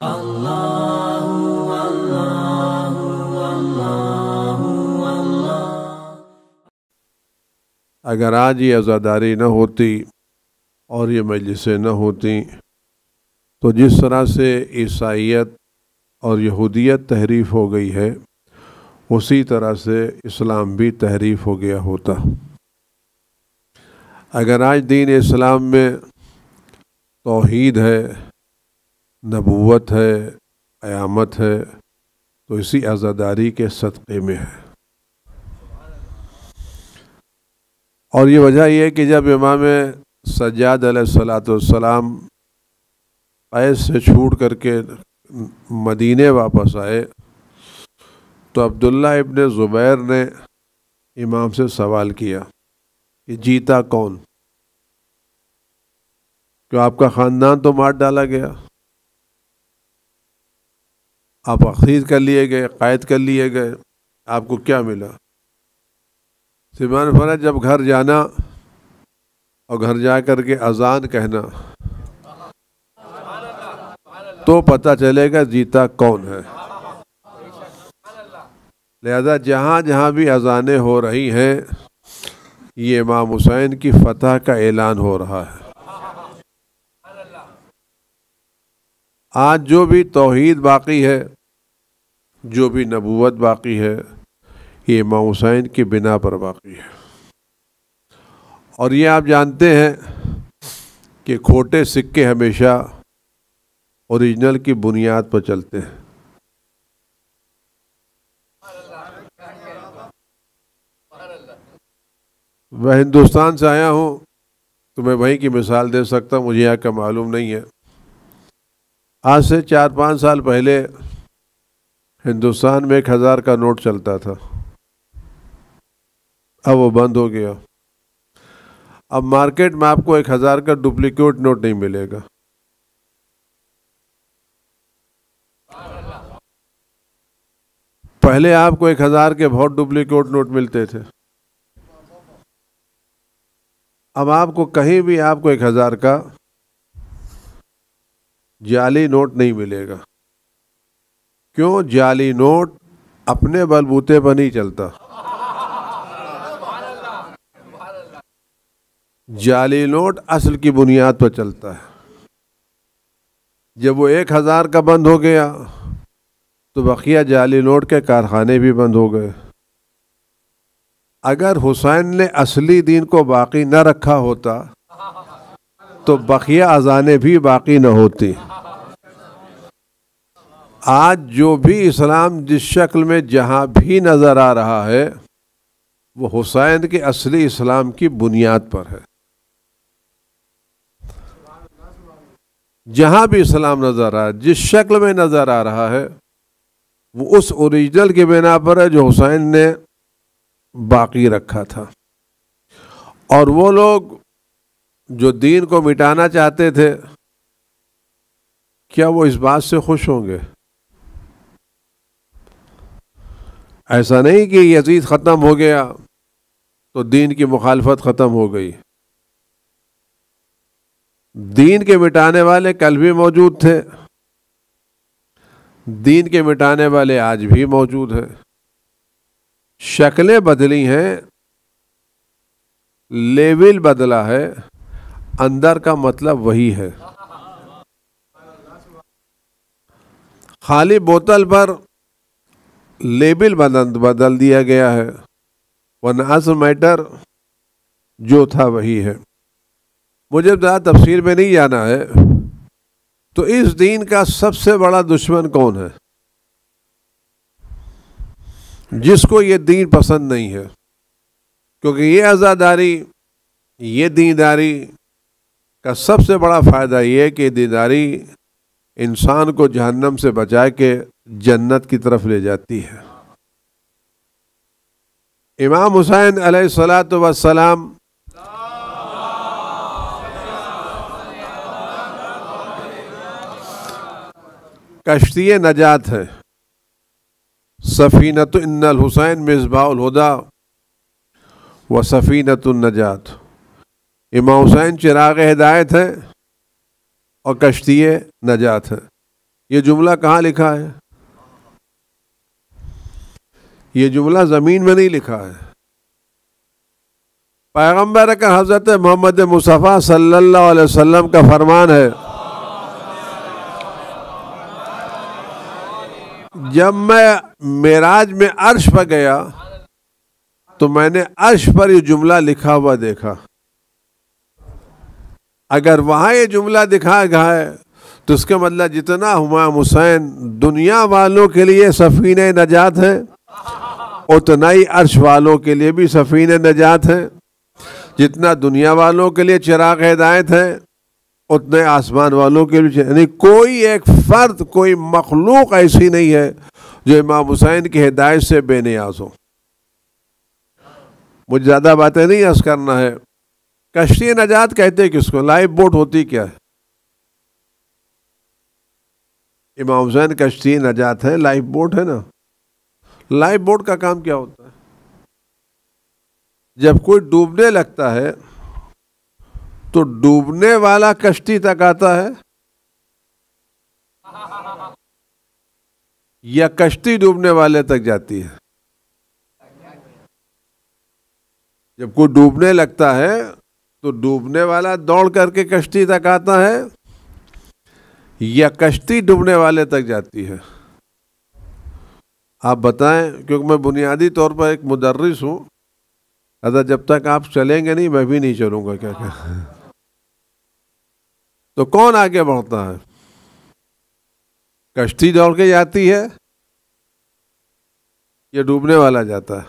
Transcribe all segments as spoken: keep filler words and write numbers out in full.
اللہ اللہ اللہ اللہ۔ اگر آج یہ عزاداری نہ ہوتی اور یہ مجلسیں نہ ہوتی تو جس طرح سے عیسائیت اور یہودیت تحریف ہو گئی ہے اسی طرح سے اسلام بھی تحریف ہو گیا ہوتا۔ اگر آج دین اسلام میں توحید ہے، نبوت ہے، قیامت ہے تو اسی عزاداری کے صدقے میں ہے۔ اور یہ وجہ یہ ہے کہ جب امام سجاد علیہ الصلاۃ والسلام قیس سے چھوٹ کر کے مدینے واپس آئے تو عبداللہ ابن زبیر نے امام سے سوال کیا کہ جیتا کون؟ کہ آپ کا خاندان تو مار ڈالا گیا، آپ اخذ کر لیے گئے، قید کر لیے گئے، آپ کو کیا ملا؟ سلمان فرمایا جب گھر جانا اور گھر جا کر کے اذان کہنا تو پتہ چلے گا جیتا کون ہے۔ لہذا جہاں جہاں بھی اذانیں ہو رہی ہیں یہ امام حسین کی فتح کا اعلان ہو رہا ہے۔ آج جو بھی توحید باقی ہے، جو بھی نبوت باقی ہے، یہ امام حسین کی بنا پر باقی ہے۔ اور یہ آپ جانتے ہیں کہ کھوٹے سکے ہمیشہ اوریجنل کی بنیاد پر چلتے ہیں۔ میں ہندوستان سے آیا ہوں تو میں وہیں کی مثال دے سکتا ہوں، مجھے یہاں کا معلوم نہیں ہے۔ آج سے چار پانچ سال پہلے ہندوستان میں ایک ہزار کا نوٹ چلتا تھا، اب وہ بند ہو گیا۔ اب مارکیٹ میں آپ کو ایک ہزار کا ڈپلیکیٹ نوٹ نہیں ملے گا۔ پہلے آپ کو ایک ہزار کے بہت ڈپلیکیٹ نوٹ ملتے تھے، اب آپ کو کہیں بھی آپ کو ایک ہزار کا جعلی نوٹ نہیں ملے گا۔ کیوں؟ جعلی نوٹ اپنے بلبوتے پر نہیں چلتا، جعلی نوٹ اصل کی بنیاد پر چلتا ہے۔ جب وہ ایک ہزار کا بند ہو گیا تو بقیہ جعلی نوٹ کے کارخانے بھی بند ہو گئے۔ اگر حسین نے اصلی دین کو باقی نہ رکھا ہوتا تو بقیہ اذانیں بھی باقی نہ ہوتی۔ آج جو بھی اسلام جس شکل میں جہاں بھی نظر آ رہا ہے وہ حسین کے اصلی اسلام کی بنیاد پر ہے۔ جہاں بھی اسلام نظر آ رہا ہے، جس شکل میں نظر آ رہا ہے وہ اس اوریجنل کی بنا پر ہے جو حسین نے باقی رکھا تھا۔ اور وہ لوگ جو دین کو مٹانا چاہتے تھے کیا وہ اس بات سے خوش ہوں گے؟ ایسا نہیں کہ یزید ختم ہو گیا تو دین کی مخالفت ختم ہو گئی۔ دین کے مٹانے والے کل بھی موجود تھے، دین کے مٹانے والے آج بھی موجود ہیں، شکلیں بدلی ہیں، لیول بدلا ہے، اندر کا مطلب وہی ہے۔ خالی بوتل پر لیبل بدل بدل دیا گیا ہے ورنہ اصل میٹر جو تھا وہی ہے۔ مجھے زیادہ تفصیل میں نہیں جانا ہے۔ تو اس دین کا سب سے بڑا دشمن کون ہے؟ جس کو یہ دین پسند نہیں ہے، کیونکہ یہ عزاداری، یہ دینداری کا سب سے بڑا فائدہ یہ ہے کہ دینداری انسان کو جہنم سے بچا کے جنت کی طرف لے جاتی ہے۔ امام حسین علیہ الصلاۃ والسلام کشتی نجات ہے۔ سفینۃ ان الحسین مصباح الہدیٰ و سفینۃ النجات۔ امام حسین چراغ ہدایت ہے اور کشتی نجات ہے۔ یہ جملہ کہاں لکھا ہے؟ یہ جملہ زمین میں نہیں لکھا ہے. پیغمبر کا حضرت محمد مصطفیٰ صلی اللہ علیہ وسلم کا فرمان ہے، جب میں معراج میں عرش پر گیا تو میں نے عرش پر یہ جملہ لکھا ہوا دیکھا. اگر وہاں یہ جملہ دکھا گیا ہے تو اس کا مطلب جتنا ہمایوں حسین دنیا والوں کے لیے سفینہ نجات ہے اتنا ہی عرش والوں کے لیے بھی سفینہ نجات ہے. جتنا دنیا والوں کے لیے چراغ ہدایت ہے اتنے آسمان والوں کے لیے، یعنی کوئی ایک فرد، کوئی مخلوق ایسی نہیں ہے جو امام حسین کی ہدایت سے بے نیاز ہو. مجھے زیادہ باتیں نہیں عرض کرنا ہے. کشتی نجات کہتے کس کو؟ لائف بوٹ ہوتی کیا ہے؟ امام حسین کشتی نجات ہے، لائف بوٹ ہے نا. لائف بوٹ کا کام کیا ہوتا ہے؟ جب کوئی ڈوبنے لگتا ہے تو ڈوبنے والا کشتی تک آتا ہے یا کشتی ڈوبنے والے تک جاتی ہے؟ جب کوئی ڈوبنے لگتا ہے تو ڈوبنے والا دوڑ کر کے کشتی تک آتا ہے یا کشتی ڈوبنے والے تک جاتی ہے؟ آپ بتائیں، کیونکہ میں بنیادی طور پر ایک مدرس ہوں. اگر جب تک آپ چلیں گے نہیں میں بھی نہیں چلوں گا. کیا کیا تو کون آگے بڑھتا ہے؟ کشتی دوڑ کے جاتی ہے یا ڈوبنے والا جاتا ہے؟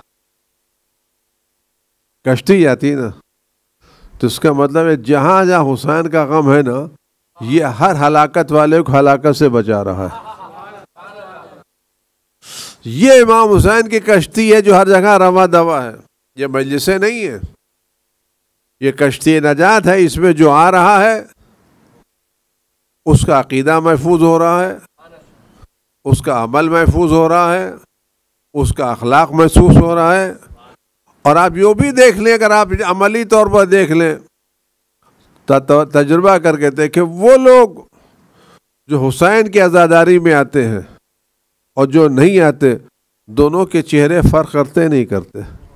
کشتی جاتی ہے نا. تو اس کا مطلب ہے جہاں جہاں حسین کا غم ہے نا، یہ ہر ہلاکت والے کو ہلاکت سے بچا رہا ہے. یہ امام حسین کی کشتی ہے جو ہر جگہ رواں دوا ہے. یہ مجلسیں نہیں ہے، یہ کشتی نجات ہے. اس میں جو آ رہا ہے اس کا عقیدہ محفوظ ہو رہا ہے، اس کا عمل محفوظ ہو رہا ہے، اس کا اخلاق محسوس ہو رہا ہے. اور آپ یوں بھی دیکھ لیں، اگر آپ عملی طور پر دیکھ لیں، تجربہ کر کے دیکھیں، وہ لوگ جو حسین کی عزاداری میں آتے ہیں اور جو نہیں آتے، دونوں کے چہرے فرق کرتے نہیں کرتے.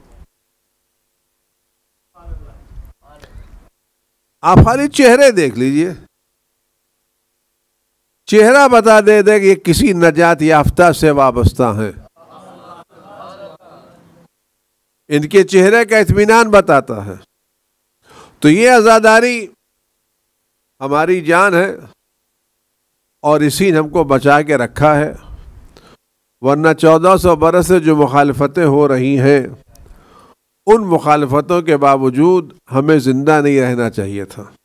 آپ خالی چہرے دیکھ لیجئے، چہرہ بتا دے دے کہ یہ کسی نجات یافتہ سے وابستہ ہیں. ان کے چہرے کا اطمینان بتاتا ہے. تو یہ عزاداری ہماری جان ہے اور اسی نے ہم کو بچا کے رکھا ہے. ورنہ چودہ سو برس سے جو مخالفتیں ہو رہی ہیں، ان مخالفتوں کے باوجود ہمیں زندہ نہیں رہنا چاہیے تھا.